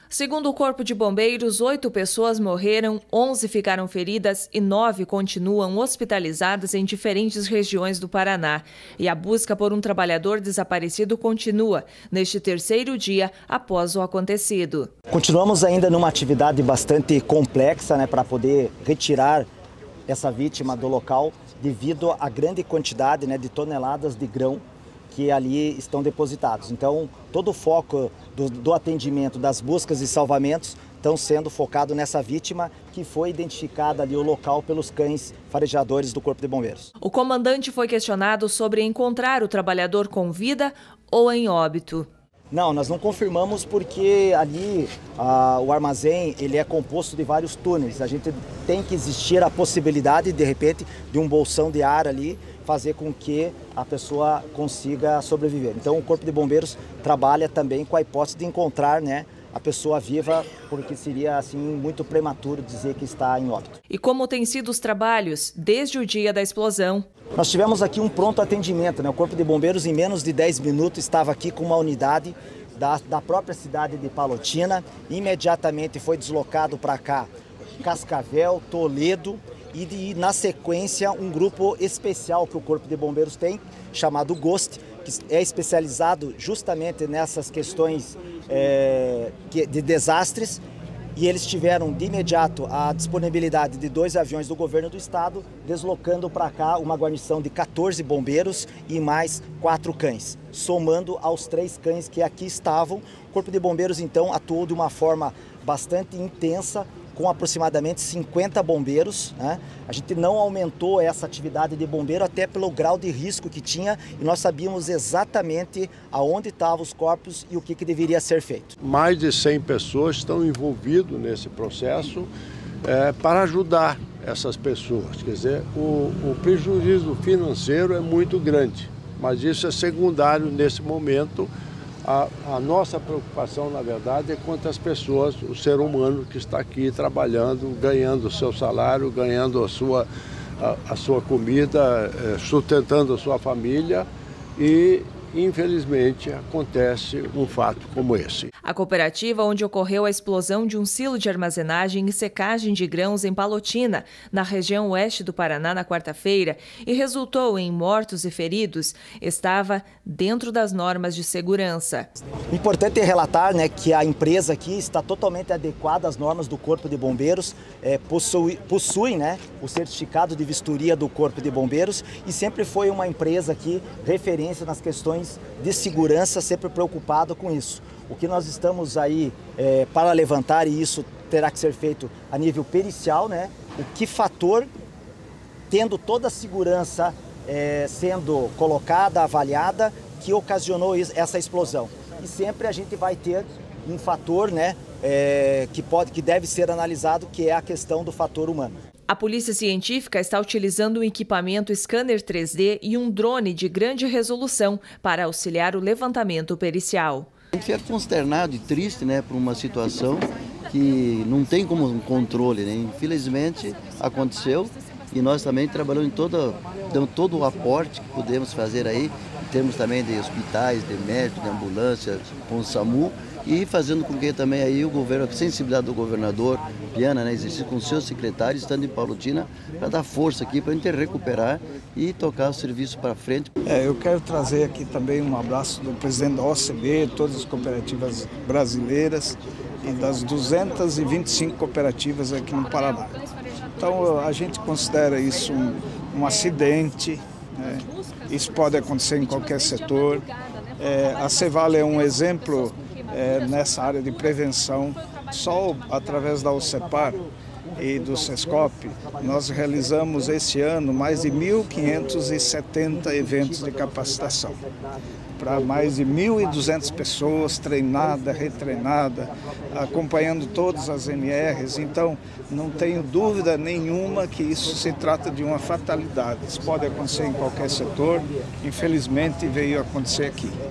Segundo o Corpo de Bombeiros, 8 pessoas morreram, 11 ficaram feridas e 9 continuam hospitalizadas em diferentes regiões do Paraná. E a busca por um trabalhador desaparecido continua, neste terceiro dia após o acontecido. Continuamos ainda numa atividade bastante complexa, para poder retirar essa vítima do local devido à grande quantidade de toneladas de grão que ali estão depositados. Então, todo o foco do atendimento, das buscas e salvamentos estão sendo focado nessa vítima que foi identificada ali o local pelos cães farejadores do Corpo de Bombeiros. O comandante foi questionado sobre encontrar o trabalhador com vida ou em óbito. Não, nós não confirmamos porque ali o armazém ele é composto de vários túneis. A gente tem que existir a possibilidade, de repente, de um bolsão de ar ali fazer com que a pessoa consiga sobreviver. Então o Corpo de Bombeiros trabalha também com a hipótese de encontrar a pessoa viva, porque seria assim muito prematuro dizer que está em óbito. E como têm sido os trabalhos desde o dia da explosão? Nós tivemos aqui um pronto atendimento, O Corpo de Bombeiros em menos de 10 minutos estava aqui com uma unidade da própria cidade de Palotina. Imediatamente foi deslocado para cá Cascavel, Toledo e na sequência um grupo especial que o Corpo de Bombeiros tem, chamado Ghost, que é especializado justamente nessas questões de desastres, e eles tiveram de imediato a disponibilidade de 2 aviões do governo do estado, deslocando para cá uma guarnição de 14 bombeiros e mais 4 cães, somando aos 3 cães que aqui estavam. O Corpo de Bombeiros então atuou de uma forma bastante intensa, com aproximadamente 50 bombeiros. A gente não aumentou essa atividade de bombeiro até pelo grau de risco que tinha, e nós sabíamos exatamente aonde estavam os corpos e o que deveria ser feito. Mais de 100 pessoas estão envolvidas nesse processo para ajudar essas pessoas. Quer dizer, o prejuízo financeiro é muito grande, mas isso é secundário nesse momento. A nossa preocupação, na verdade, é quanto às pessoas, o ser humano que está aqui trabalhando, ganhando o seu salário, ganhando a sua comida, sustentando a sua família, e infelizmente acontece um fato como esse. A cooperativa onde ocorreu a explosão de um silo de armazenagem e secagem de grãos em Palotina, na região oeste do Paraná, na quarta-feira, e resultou em mortos e feridos, estava dentro das normas de segurança. Importante relatar que a empresa aqui está totalmente adequada às normas do Corpo de Bombeiros, possui o certificado de vistoria do Corpo de Bombeiros, e sempre foi uma empresa aqui referência nas questões de segurança, sempre preocupado com isso. O que nós estamos aí para levantar, e isso terá que ser feito a nível pericial, o que fator, tendo toda a segurança sendo colocada, avaliada, que ocasionou essa explosão. E sempre a gente vai ter um fator que deve ser analisado, que é a questão do fator humano. A Polícia Científica está utilizando um equipamento scanner 3D e um drone de grande resolução para auxiliar o levantamento pericial. A gente fica consternado e triste por uma situação que não tem como um controle. Infelizmente aconteceu, e nós também trabalhamos dando todo o aporte que podemos fazer aí, em termos também de hospitais, de médicos, de ambulância, com o SAMU, e fazendo com que também aí o governo, a sensibilidade do governador Viana, exercer com seus secretários, estando em Palotina, para dar força aqui para a gente recuperar e tocar o serviço para frente. Eu quero trazer aqui também um abraço do presidente da OCB, todas as cooperativas brasileiras e das 225 cooperativas aqui no Paraná. Então a gente considera isso um acidente, isso pode acontecer em qualquer setor. A Cevale é um exemplo nessa área de prevenção. Só através da OCEPAR e do SESCOP, nós realizamos esse ano mais de 1.570 eventos de capacitação para mais de 1.200 pessoas, treinada, retreinada, acompanhando todas as MRs. Então, não tenho dúvida nenhuma que isso se trata de uma fatalidade. Isso pode acontecer em qualquer setor, infelizmente veio acontecer aqui.